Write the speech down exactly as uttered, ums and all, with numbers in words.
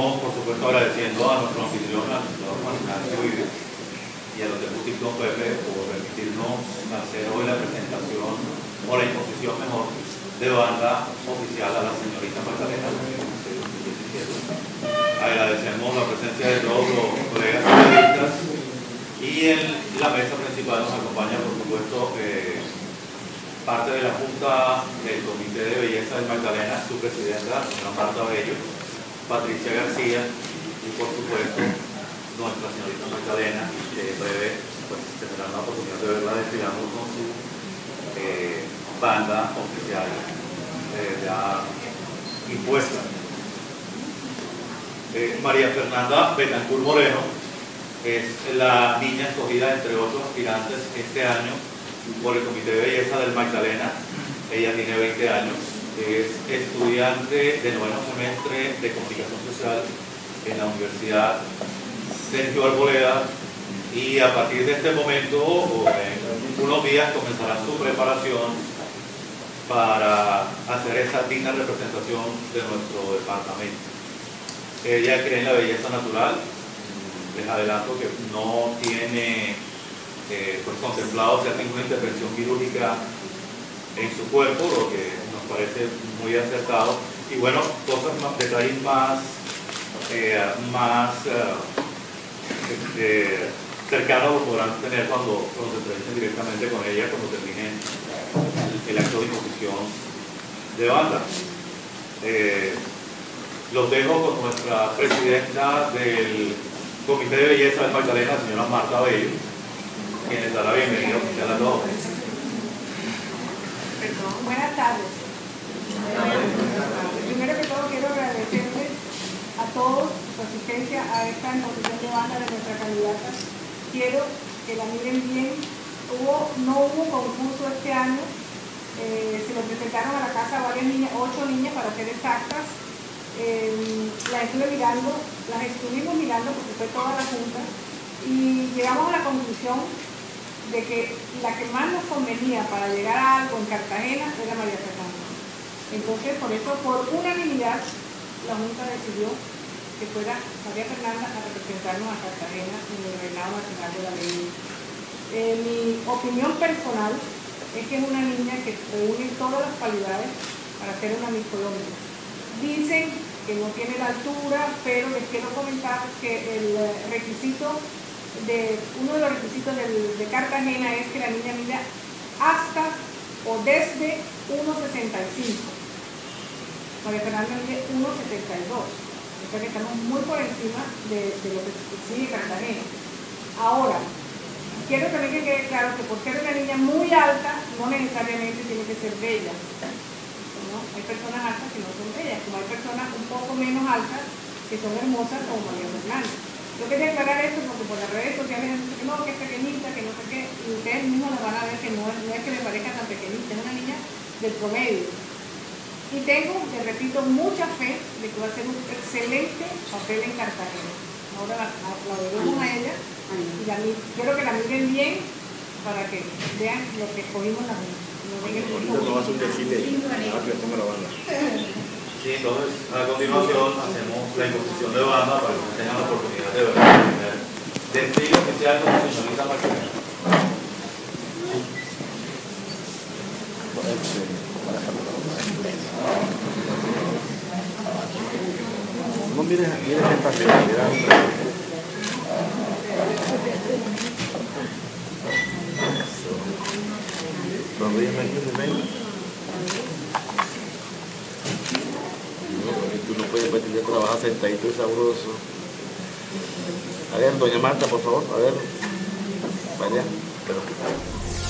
Empezamos, por supuesto, agradeciendo a nuestro anfitrión, al senador Juan Ignacio Vives, y a los deputados Don Pepe por permitirnos hacer hoy la presentación, o la imposición mejor, de banda oficial a la señorita Magdalena. Agradecemos la presencia de todos los colegas periodistas y en la mesa principal nos acompaña, por supuesto, eh, parte de la Junta del Comité de Belleza de Magdalena, su presidenta, señora Marta Bello, Patricia García y, por supuesto, nuestra señorita Magdalena, que breve pues, tendrá la oportunidad de verla desfilando con su eh, banda oficial eh, ya impuesta. Eh, María Fernanda Betancourt Moreno es la niña escogida entre otros aspirantes este año por el Comité de Belleza del Magdalena. Ella tiene veinte años, es estudiante de noveno semestre de Comunicación Social en la Universidad Sergio Arboleda, y a partir de este momento, o en unos días, comenzará su preparación para hacer esa digna representación de nuestro departamento. Ella cree en la belleza natural. Les adelanto que no tiene eh, pues, contemplado hacer ninguna intervención quirúrgica en su cuerpo, lo que nos parece muy acertado. Y bueno, cosas más, detalles más, eh, más eh, este, cercanos lo podrán tener cuando, cuando se entrevisten directamente con ella, cuando termine el, el acto de imposición de banda. Eh, los dejo con nuestra presidenta del Comité de Belleza del Magdalena, la señora Marta Bello, quien les da la bienvenida oficial a todos. Perdón, buenas tardes. Primero que todo quiero agradecerles a todos su asistencia a esta imposición de banda de nuestra candidata. Quiero que la miren bien. Hubo, no hubo concurso este año. Eh, se lo presentaron a la casa varias niñas, ocho niñas para ser exactas. Eh, las estuve mirando, las estuvimos mirando porque fue toda la junta y llegamos a la conclusión de que la que más nos convenía para llegar a algo en Cartagena era María Fernanda. Entonces, por eso, por unanimidad, la junta decidió que fuera María Fernanda a representarnos a Cartagena en el Reinado Nacional de la Ley. Eh, mi opinión personal es que es una niña que reúne todas las cualidades para ser una Miss Colombia. Dicen que no tiene la altura, pero les quiero comentar que el requisito de, uno de los requisitos del, de Cartagena es que la niña mida hasta o desde uno sesenta y cinco. María Fernanda mide uno setenta y dos. O sea que estamos muy por encima de, de lo que exige Cartagena. Ahora, quiero también que quede claro que por ser una niña muy alta, no necesariamente tiene que ser bella. ¿No? Hay personas altas que no son bellas, como hay personas un poco menos altas que son hermosas como María Fernanda. Yo quería aclarar esto porque por las redes sociales dicen que no, que es pequeñita, que no sé qué, y ustedes mismos la van a ver que no, no es que me parezca tan pequeñita, es una niña del promedio. Y tengo, les repito, mucha fe de que va a ser un excelente papel en Cartagena. Ahora la, la, la veremos a ella y la, quiero que la miren bien para que vean lo que escogimos la misma. Ahorita no vas a un desfile, ahora que ponga la banda. Sí, entonces a continuación hacemos la imposición de banda para que tengan la oportunidad de ver el desfile oficial con la señorita Magdalena. No mires, mires en pasión, mira un trabajo. Sonríeme aquí, ven. Tú no puedes pretender trabajar sentadito y sabroso. A ver, doña Marta, por favor, a ver. Vaya, pero...